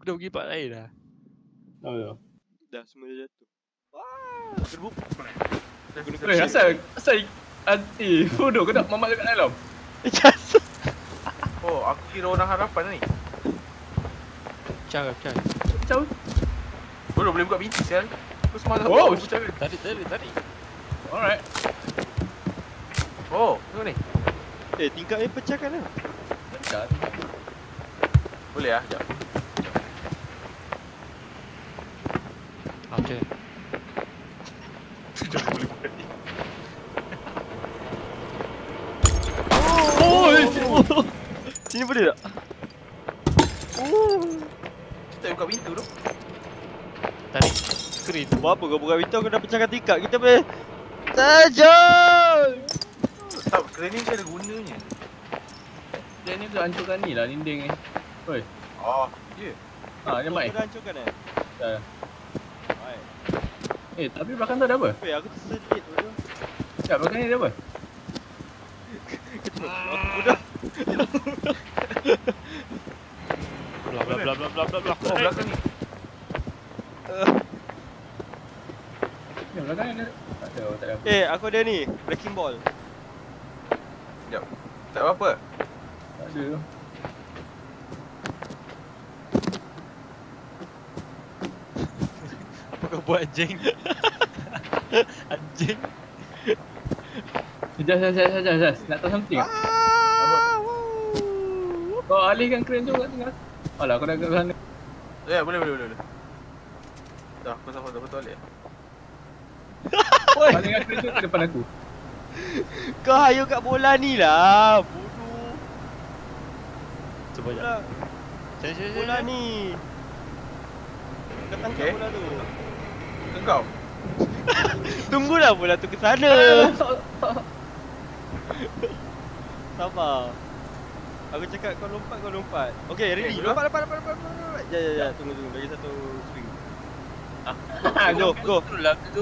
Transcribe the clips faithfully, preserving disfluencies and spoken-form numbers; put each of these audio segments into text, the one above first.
dah pergi part lain dah. Oh ya. Dah semua dah jatuh. Wah, gerbuk. Eh, asal asal eh, bodoh kau nak mamak dekat dalam. Jatuh. Oh, aku kira orang harapan ni. Pecah pecah. Macam Bodoh boleh buka pintu sial. Aku semalam Oh, aku pecah. Tarik tarik tarik. alright. Oh, tengok ni. Eh, tingkap ni pecahkan lah. Pecah. Boleh ah, jap. Ah, macam ni. Jap boleh buka ni. Oh, oh. Sini boleh tak? Oh. Kita buka pintu tu. Tarik skrin. Buat apa kau buka pintu, aku dah pecahkan tingkap. Kita boleh Tajam. Tak, kerana ni mesti ada gunanya. Dia ni tu hancurkan ni lah dinding ni. Oi. Oh, ya. Ha, dia mai. Kau dah hancurkan eh? Dah. Baik. Eh, tapi belakang tu ada apa? Eh, aku tersedit bodoh. Ya, belakang ni ada apa? Aku bodoh. Bla bla bla bla bla bla bla. Oh, belakang ni. Ya, belakang ni ada. Tak ada, tak ada apa. Eh, aku ada ni, breaking ball. Jap. Tak apa-apa. Tak ada tu. Apa kau buat anjing? Anjing. Jas, jas, jas, jas, jas. Nak tahu something tak? Ah, Kau alihkan kren tu kat tengah. Alah, kau dah kat sana. Ya, boleh boleh boleh. boleh. Dah, aku sampai dah betul ya. Alihkan kren tu ke depan aku. Kau hayu kat bola ni lah. Bodoh. Cuba Bola, jap. Sini sini sini. bola ni. Kau tangkap Okay. bola tu. Engkau. Tunggulah bola tu ke sana. Tak, tak. Sabar. Aku cakap kau lompat, kau lompat. Okay, ready. Okay, Lompat, lompat, lompat, lompat, lompat. Ya, ya, ya. Tunggu, tunggu. Lagi satu swing. Ah, Go, go. Tu lah tu.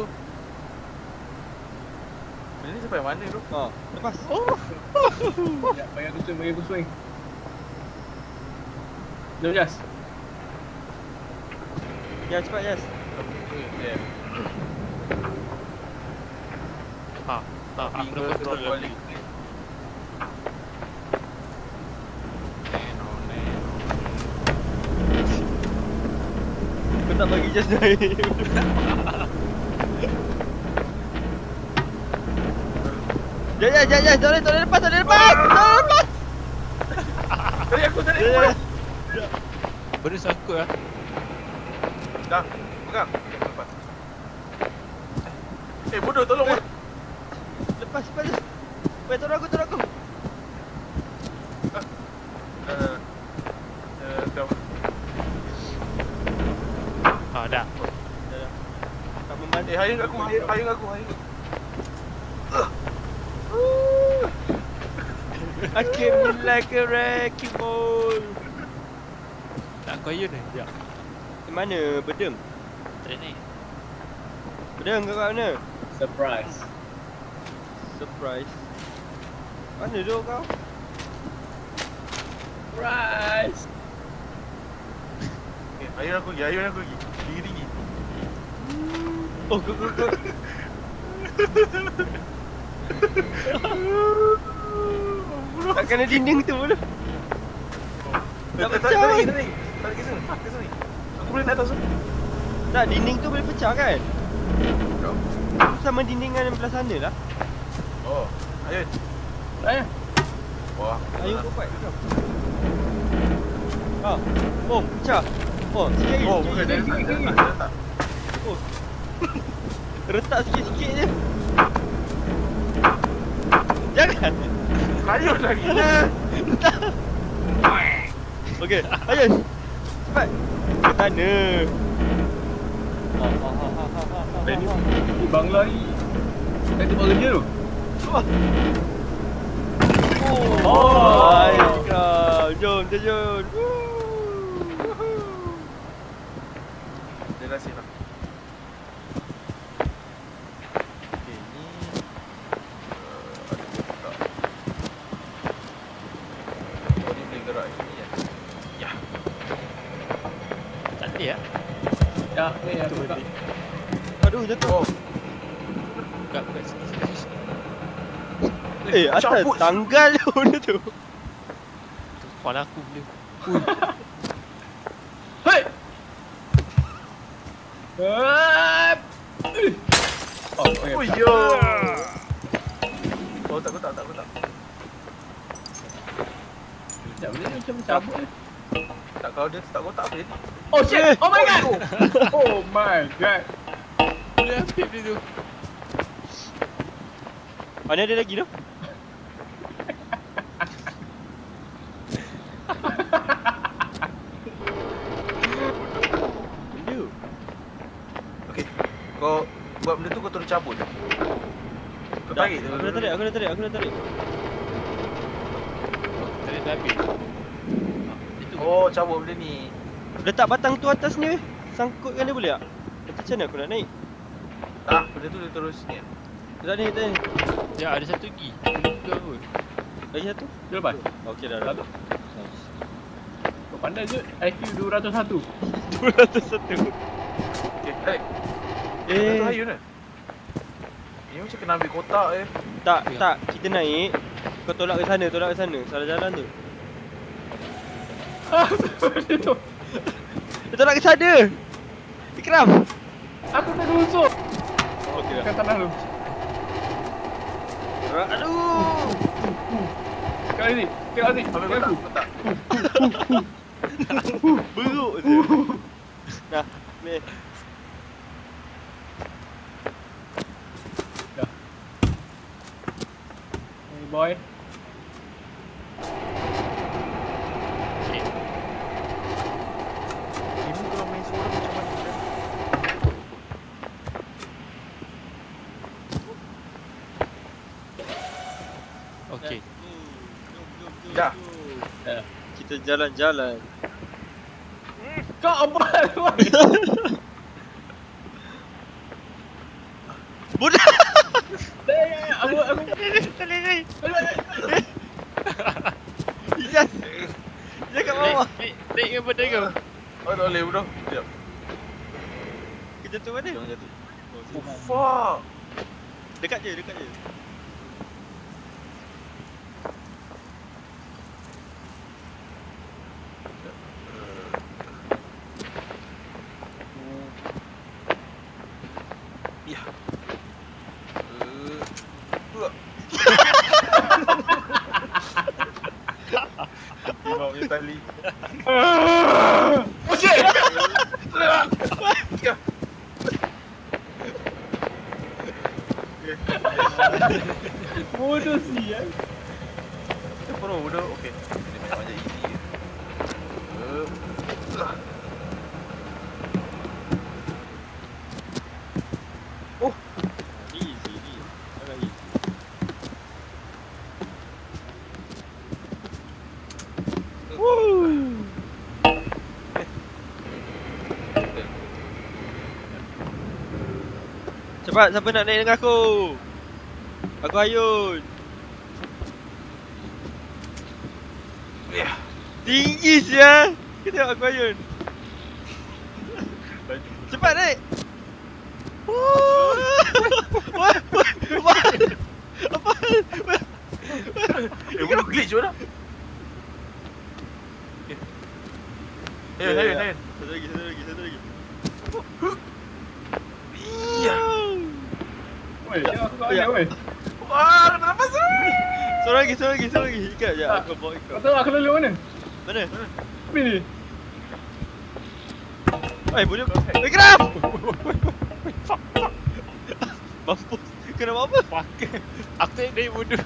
Ini sampai mana tu? Ha, lepas. Ya, bagi aku swing, bagi aku swing. Jom, Jas. Ya, cepat, Yes. Ya. Ha. Tak, aku Hingga dapat control balik. lagi. Kau tak bagi Yes naik. Ya, ya, ya, ya. Tak boleh, tak boleh lepas, tak boleh lepas. Tak boleh lepas. Tadi aku tadi. Ya, ya. Benda sangkut lah. Dah, pegang. Okay, lepas. Eh, bodoh tolong. Eh. Lepas, lepas. Weh, tolong aku, tolong aku. Eh, eh, kau. Ha dah. Dah, dah. Tak membantu. Eh, hayang aku, hayang hayang aku, hayang. I came in like a wrecking ball. Tak kau ayun ni. Jap. Di mana? Bedeng? Try ni. Bedeng kau kat mana? Surprise. Surprise. Mana tu kau? Surprise. Eh, hayang aku, ya, hayang aku lagi. Tinggi-tinggi. Oh, kau, kau, kau. Tak kena dinding tu pula. Tak tak tak tak lagi, tak lagi. Tak lagi sini. Tak sini. Aku boleh naik atas tu. Tak, dinding tu boleh pecah kan? Kau. Sama dinding yang belah sana lah. Oh, ayun. Eh, Wah. Ayo kau buat kau. Ha. Oh, pecah. Oh, sikit lagi. Oh, sikit bukan lagi. dia letak, dia letak, dia letak. Oh. Retak sikit-sikit je. Jangan. Hayun lagi. Okey, ayo. Cepat. Ke sana. Ha ha ha ha ha ha. eh, ni, ni bangla ni. Kan dia buat kerja tu. Oh, Oh. baik kau. Jom, terjun. Dia dah save lah. Okay, ni uh, ada dia buka. Oh, ni boleh gerak sini ya. Ya. ni ya? Ya, ni aku buka. Aduh, jatuh. Oh, Buka, buka sini, sini, sini. Eh, atas cabut. tanggal je benda tu. Kepala aku boleh. Hei! Hep! Oh, okey. oh yo. Oh, tak, tak, tak, tak. Sekejap, dia macam cabut ni. Tak, kalau dia tak kotak apa jadi? Oh shit! Oh my god! Oh my god! Boleh ambil dia tu. Mana ada lagi tu? Benda. Okey. Kau buat benda tu kau terus cabut. Kau Dah, tarik. aku dah tarik, aku dah tarik, aku dah tarik. Tarik dah habis. Itu. Oh, cabut benda ni. Letak batang tu atas ni weh. Sangkutkan dia boleh tak? Macam mana aku nak naik? Tak, benda tu dia terus ni. Tak ni, tak ni. Ya, ada satu lagi. Bukan kot. Lagi satu? Dia lepas. Okey dah dah. Satu. Nice. Kau pandai je. I Q dua ratus satu. dua ratus satu. Okey, tarik. Eh, Eh, tu hayun kan? Ni macam kena ambil kotak eh. tak, tak. Kita naik. Kau tolak ke sana, tolak ke sana. Salah jalan tu. Dia tu. Dia tolak ke sana. Ikram. Aku tak rusuk. Okey dah. Kat tanah tu. Aduh. Kau ni. Kau ni. Ambil Kau kotak, aku. kotak. Beruk je. Nah, ni. Hey boy. Okay. Ini kalau main suara macam mana? Okay. Dah. Ya. Kita jalan-jalan. Kau apa? Budak. Aku aku Tak boleh. Ijaz. Dia kat bawah. Naik, naik, naik ke badan kau? Oh, tak boleh bro. Sekejap. Kita tu mana? Jangan jatuh. Oh, Oh, sini. fuck. Dekat je, dekat je. Ya. Eh, uh. Tengok punya tali. Oh shit! Ya. Bodoh sial. Kita pun bodoh. Okey. Ini banyak-banyak easy je. Eh. Uh. Oh, Easy ni. Sangat easy. Woo! Cepat, siapa nak naik dengan aku? Aku Ayun. ya. Tinggi sia. Kita tengok aku Ayun. Cepat naik. Woo! Wah, wah, wah. Apa? Eh, belum glitch pun dah. Eh, Ya, Hayun, ya. Hayun. Satu lagi, satu lagi, satu lagi. Iya. Oi, tengok aku kat Ya. mana oi. Wah, kena lepas tu. Seorang lagi, seorang lagi, seorang lagi. Ikat je, Tak. aku bawa Kau ikat. tahu aku lalu mana? Mana? Ni. Eh, boleh. Eh, Ikram! Mampus. Kena buat apa? Fuck. Aku tak naik bodoh.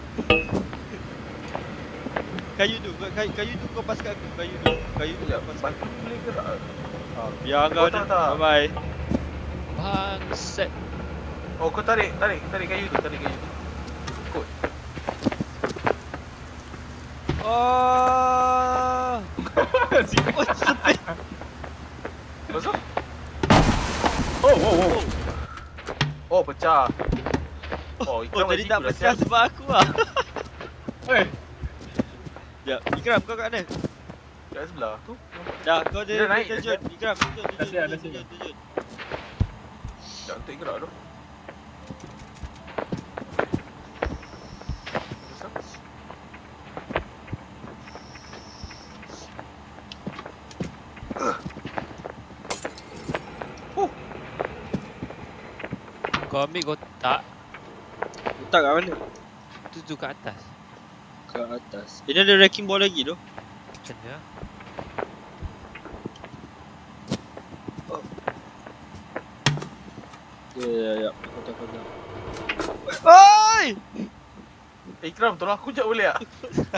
Kayu tu, kayu, kayu tu kau pas kat aku. Kayu tu, kayu tu Sekejap, kau pas kat batu boleh ke tak? aku. Biar kau Oh, tak, tak. Bye bye. Bangsat. Oh, kau tarik, tarik, tarik kayu tu, tarik kayu tu. Ikut. Oh. Oh, sepit. Lepas tu? Oh, oh, oh. Oh, pecah. Oh, Oh, Ikram jadi kat tak situ dah, pecah sial. sebab aku lah. Oi. Sekejap, Ikram kau kat mana? Sekejap, kat sebelah tu. Dah, kau Dia ada naik, terjun. dia- Ikram, terjun, Dah terjun, siap, dah terjun, siap. terjun. Tak untuk gerak tu. Kau ambil kotak, Letak kat mana? tuju kat atas. Kat atas. Ini ada wrecking ball lagi tu. Macam mana? Ya, ya, ya. Kotak, kotak. Oi! Eh Ikram, tolong aku jap boleh tak?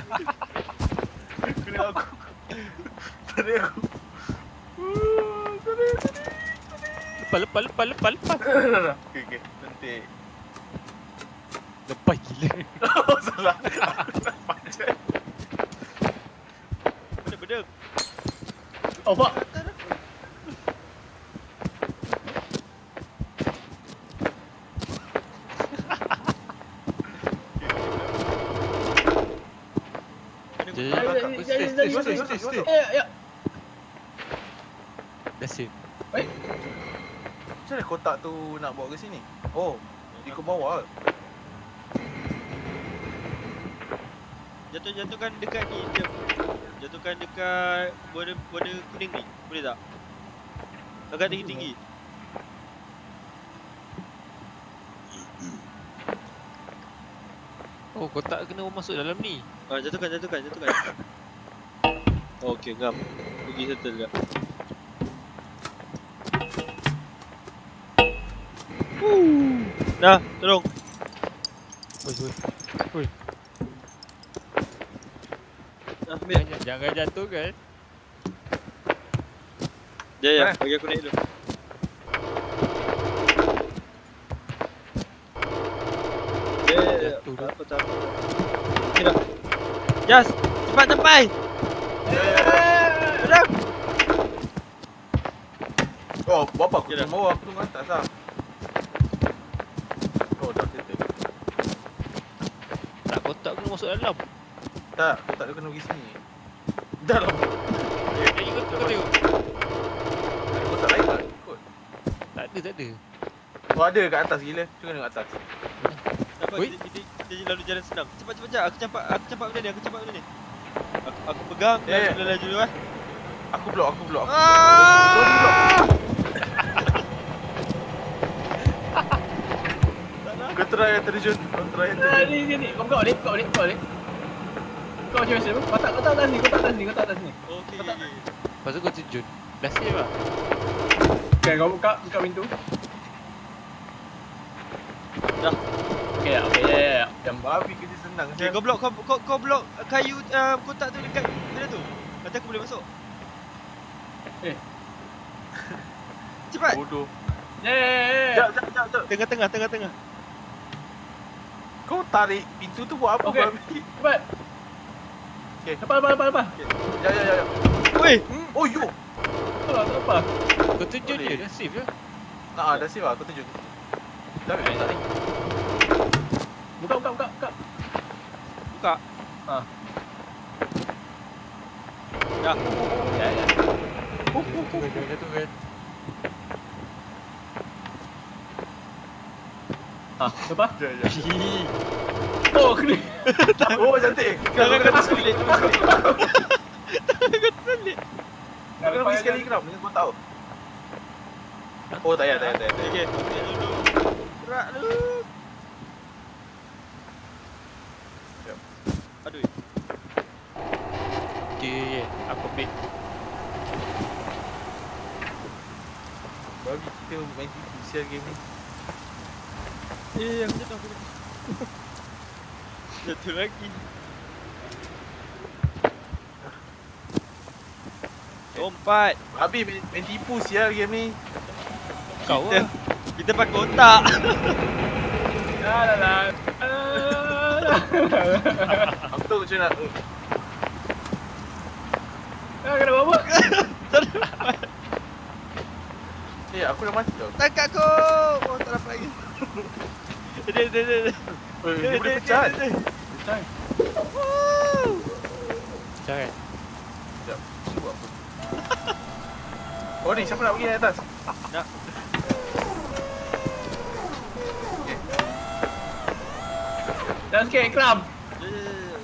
Kena aku. Tadi aku. Uh, Tadi, tadi. Lepas, lepas, lepas, lepas, lepas. Dah, dah. Okey, okey. Nanti. Lepas gila. Oh, salah. Aku nak pancet. Benda-benda. Oh, fuck. Jadi, Ya, ya, ya, stay, ya, stay, ya, stay, ya, stay, ya, stay, ya, stay. Ya, ya. Dah save. Macam mana kotak tu nak bawa ke sini? Oh, ikut bawah. Jatuh, jatuhkan dekat ni. Jom. Jatuhkan dekat border, border kuning ni. Boleh tak? Agak tinggi-tinggi. Oh, kotak kena masuk dalam ni. Ah, jatuhkan, jatuhkan, jatuhkan. Oh, okey, ngam. Pergi settle jap. Woo. Dah, tolong. Oi, oi. Dah, ambil. Jangan, jangan jatuh kan. Ya, ya, Eh. bagi aku naik dulu. Ya, ya, ya. Jatuh Tak dah. apa, tak apa. Okey dah. Jas, cepat sampai. Dah. Oh, bapa aku Okey dah. tunggu bawah, aku tunggu atas lah. Oh, dah settle. Tak, kotak kena masuk dalam. Tak, kotak dia kena pergi sini. Dah lah. Eh, ikut, ikut dia. Ada kotak lain tak? Ikut. Tak ada, tak ada. Oh, ada kat atas gila. Cuba tengok kat atas. Tak apa, Oi. kita, kita, kita lalu jalan senang. Cepat, cepat, cepat. Aku campak, aku campak benda ni, aku campak benda ni. Aku, aku pegang, Ya, ya. dan laju dulu eh. Aku blok, aku blok. Aku Ah! Kau try yang terjun. Kau try yang Ah, terjun. ni, ni, ni. Kau buka balik, buka balik, buka balik. Kau macam biasa apa? Kotak, kotak atas ni, kotak atas ni, kotak atas ni. Okey, okey, okey. Lepas tu kau terjun. Dah save lah. Okay, kau buka, buka pintu. Dah. Okay, okay, ya, ya, ya. Yang babi kerja senang. Okay, kau blok, kau, kau, kau blok kayu uh, kotak tu dekat benda tu. Nanti aku boleh masuk. Eh. Cepat. Bodoh. Ya, ya, ya, ya. Jap, jap, jap, jap. Tengah-tengah, tengah-tengah. Kau tarik pintu tu buat apa, Okey. babi? Cepat. Okey. Lepas, lepas, lepas, lepas. Ya, ya, ya, ya. Weh, Oh, yo. Tak lah, tak apa. Kau terjun Boleh. je, dah save je. Nah, dah save lah. Aku terjun. Dah ambil kotak ni. Buka, buka, buka, buka. buka. Ha. Dah. Ya, ya. Jatuh kan, jatuh kan. Ha, lepas. Ya, ya. Hi. Oh, kena. Oh, cantik. Kau Tangan kena kau sekali. terselit, terselit. Kau terselit. Kau kena pergi sekali kenapa? Dengan kau tahu. Oh, tak payah, tak payah, tak payah. Okey, okey dulu. Gerak dulu. Jap. Aduh. Okay, yeah, aku ambil. Babi kita main tipu sial game ni. Eh, aku jatuh, aku jatuh. Jatuh lagi. Lompat. Babi main, main tipu sial game ni. Kau Kita, lah. kita pakai otak. La, la, la. Ah, la. Aku tahu macam nak. Ah, kena buat apa? Eh, aku dah mati tau. Tangkap aku. Oh, tak dapat lagi. Dia, dia, dia, dia. Eh, dia boleh pecah. dia, dia. Pecah. Woo. Jangan. Sekejap. Ni buat apa? Oh ni, siapa nak pergi naik atas? Nak. Dah sikit, Ikram. Ya, ya, ya, ya.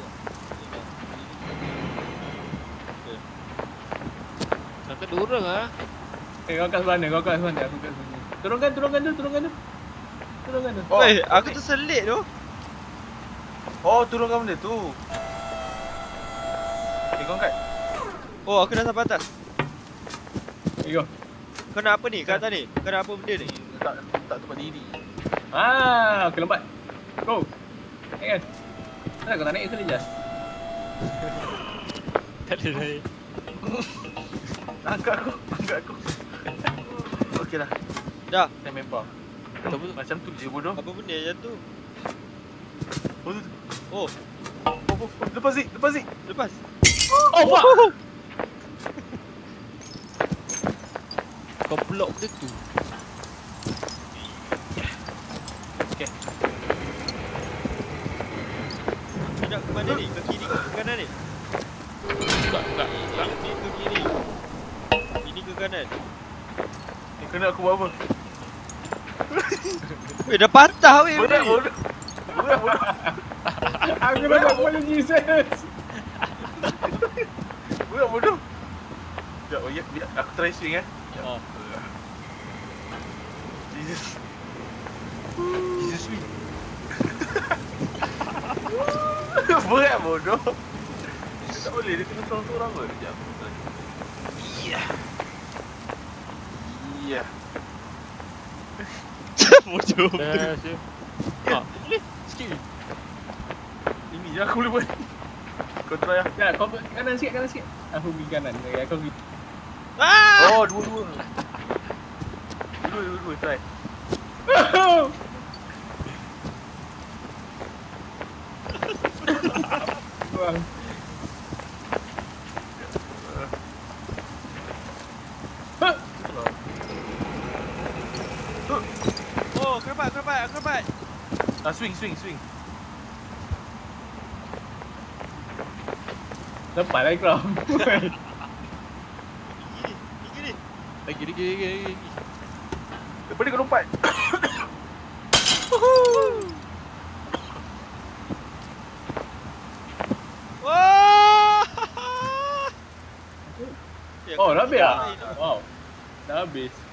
Sampai dua orang ah. Eh, kau kat sebelah mana? Kau kat sebelah mana? Aku kat sebelah ni. Turunkan, turunkan tu, turunkan tu. Turunkan tu. Oh, Eh, aku terselit tu. Oh, turunkan benda tu. Eh, kau angkat. Oh, aku dah sampai atas. Eh, go. Kau nak apa ni? Kat atas ni? Kau nak apa benda ni? Tak, tak tempat diri. Ah, okey lambat. Go. Eh kan. Kenapa kau tak naik ke Jas? Tak ada naik. Angkat aku, angkat aku. Okey dah. Dah. Saya member. Tak betul. Macam tu je bodoh. Apa benda yang tu? Oh, tu. Oh, Oh, oh, oh. Lepas Zik, lepas Zik. lepas. Oh, fuck. Kau block benda tu. Okey. Kau nak ke mana ni? Ke kiri ke kanan ni? Enggak, enggak. Ini ke kiri. Ini ke kanan. Eh, kena aku buat apa? Weh, dah patah weh. Bodoh, ni. bodoh. Bodoh, bodoh. Aku dah tak boleh Jesus. Bodoh, bodoh. Sekejap, oh, ya, biar aku try swing eh. Ah. Jesus. Jesus me. Berat bodoh. Dia tak boleh, dia kena seorang-seorang kot. Sekejap. Iya. Iya. Bodoh. Dah, siap. Ah, boleh. Sikit ni. Ini je aku boleh buat. Kau try lah. Ya, kau kanan sikit, kanan sikit. Aku pergi kanan. Okay, aku pergi. Ah! Oh, dua-dua. Dua-dua, dua-dua, try. Bang. Oh, kerabat, kerabat, kerabat. Ah, swing, swing, swing. Lepas lah Ikram. Gini, gini. Lagi, lagi, lagi, lagi. Daripada kau lompat. Wah! Ya, Oh, dah habis kau- lah? Wow. Dah habis.